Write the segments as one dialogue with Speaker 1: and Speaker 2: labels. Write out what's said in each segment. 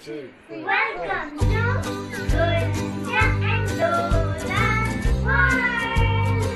Speaker 1: 2, 3,
Speaker 2: Welcome to Gunja and Dola world.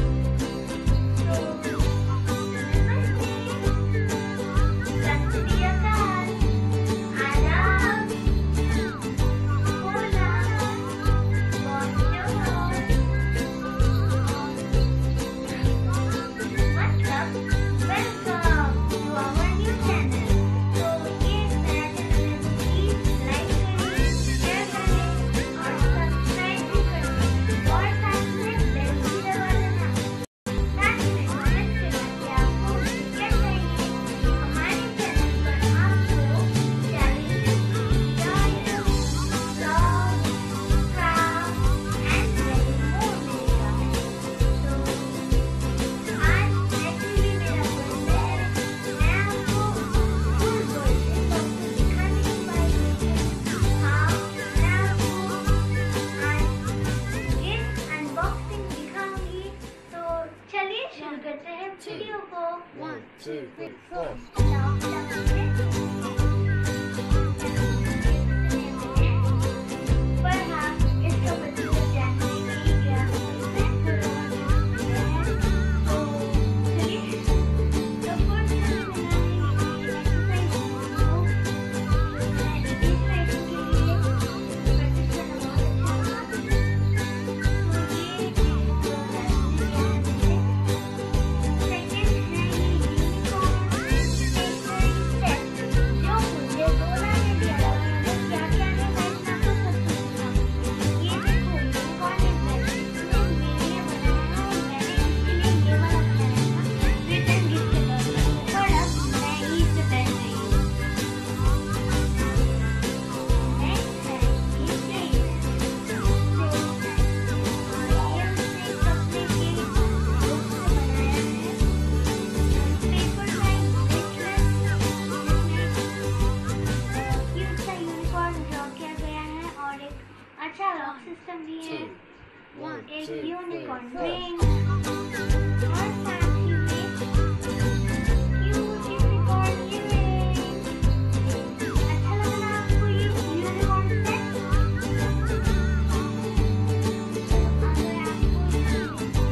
Speaker 2: Video को
Speaker 1: 1, 2, 3, 4
Speaker 2: अच्छा lock system भी है, एक यूनिकॉर्न रिंग और साथ ही में क्यूट यूनिकॉर्न इयररिंग। अच्छा लगा ना आपको ये यूनिकॉर्न सेट? अगर आपको कैसा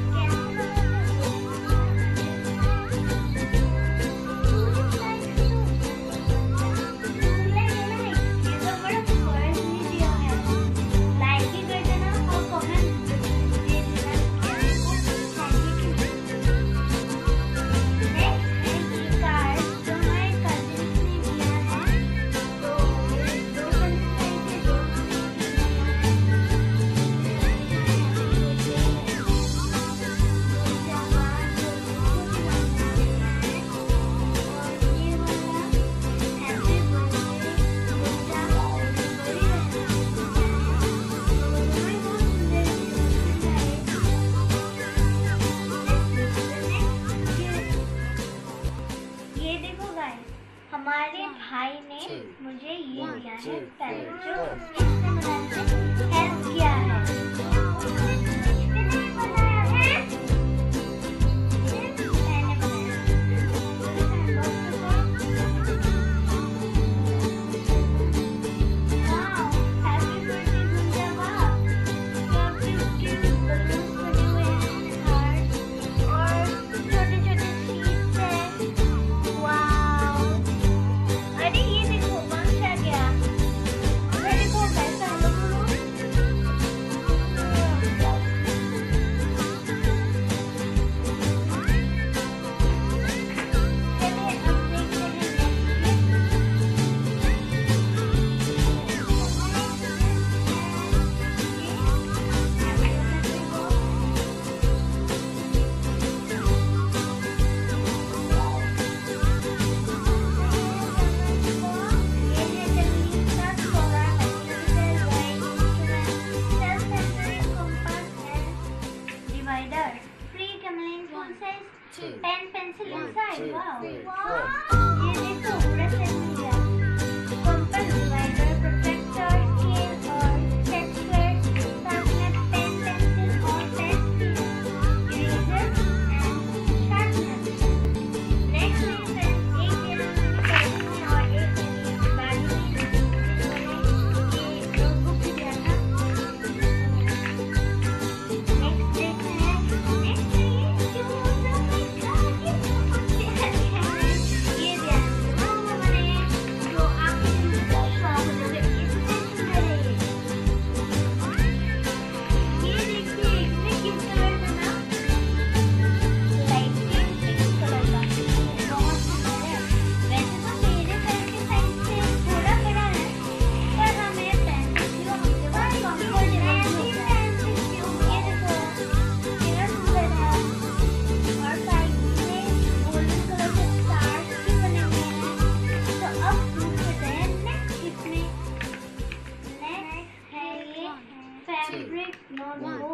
Speaker 2: हमारे भाई ने मुझे ये दिया है पेन जो इसने बनाने में हेल्प किया है। इसने बनाया है, मैंने बनाया। वाओ, हैप्पी बर्थडे गुंजा, वाह क्या क्यूट बलून्स बने हुए हैं, हार्ट और छोटे छोटे शीट्स है। वाओ, अरे ये देखो बंश आ गया। अरे देखो कैसा है,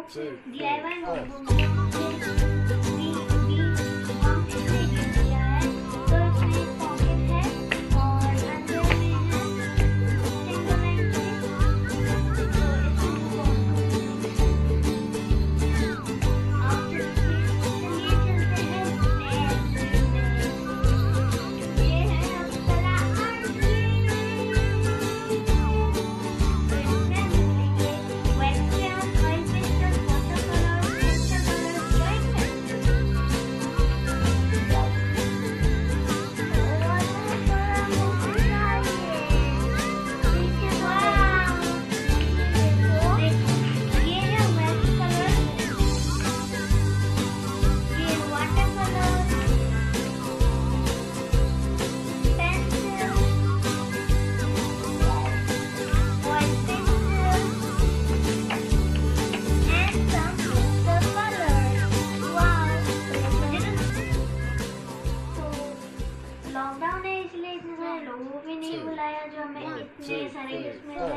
Speaker 2: DIY notebook भी हम इसने यूज किया है। तो इसमें एक पॉकेट है और अंदर में है सिंगल लाइन पे। तो इसमें आप चलिए चलते हैं नेक्स्ट में। ये है अप्सरा आर्ट। तो इसमें हम लिखेंगे wet crayon, oil pastel, water colour, pastel colour, drawing pencil. ये है वेट कलर, ये water colour, pencil, oil pastel and some poster colors. Wow! तो लॉकडाउन है इसलिए इतने सारे लोगों को भी नहीं बुलाया जो हमें इतने सारे गिफ्ट मिल